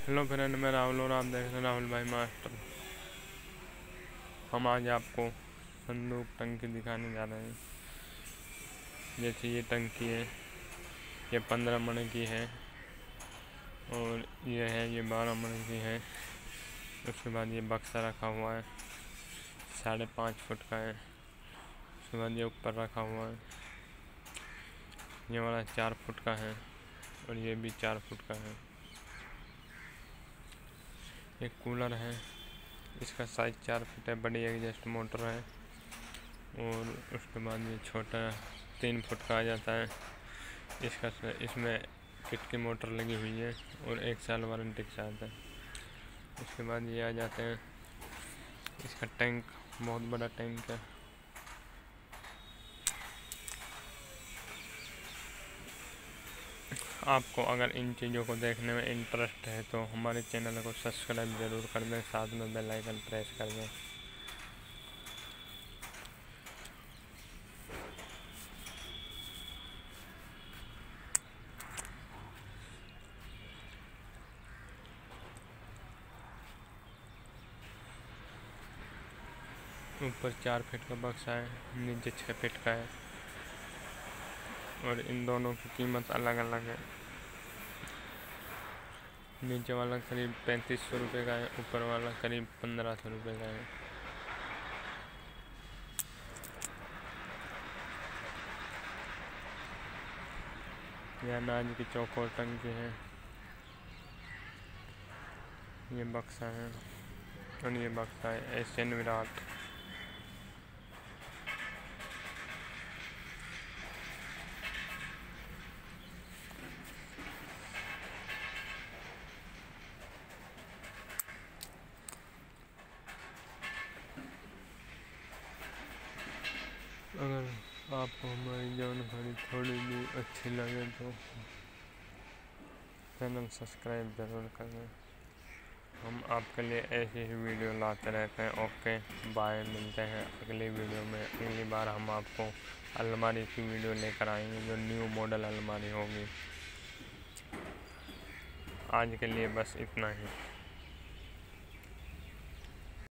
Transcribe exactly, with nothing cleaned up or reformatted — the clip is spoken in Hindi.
हेलो फ्रेंड, मैं राहुल और आप देख रहे हैं राहुल भाई मास्टर। हम आज आपको संदूक टंकी दिखाने जा रहे हैं। जैसे ये टंकी है, ये पंद्रह मण की है और ये है ये बारह मण की है। उसके बाद ये बक्सा रखा हुआ है, साढ़े पाँच फुट का है। उसके बाद ये ऊपर रखा हुआ है, ये वाला चार फुट का है और ये भी चार फुट का है। एक कूलर है, इसका साइज चार फुट है, बड़ी एग्जॉस्ट मोटर है। और उसके बाद ये छोटा तीन फुट का आ जाता है। इसका इसमें किट की मोटर लगी हुई है और एक साल वारंटी के साथ है। उसके बाद ये आ जाते हैं, इसका टैंक बहुत बड़ा टैंक है। आपको अगर इन चीज़ों को देखने में इंटरेस्ट है तो हमारे चैनल को सब्सक्राइब ज़रूर कर दें, साथ में बेल आइकन प्रेस कर दें। ऊपर चार फीट का बक्सा है, नीचे छः फीट का है और इन दोनों की कीमत अलग अलग है। नीचे वाला करीब पैंतीस सौ रुपये का है, ऊपर वाला करीब पंद्रह सौ रुपये का है। यह अनाज की चौकोर टंकी है, ये बक्सा है और ये बक्सा है एशियन विराट। अगर आपको हमारी जानकारी थोड़ी भी अच्छी लगे तो चैनल सब्सक्राइब ज़रूर करें। हम आपके लिए ऐसी ही वीडियो लाते रहते हैं। ओके बाय, मिलते हैं अगली वीडियो में। अगली बार हम आपको अलमारी की वीडियो लेकर आएंगे, जो न्यू मॉडल अलमारी होगी। आज के लिए बस इतना ही।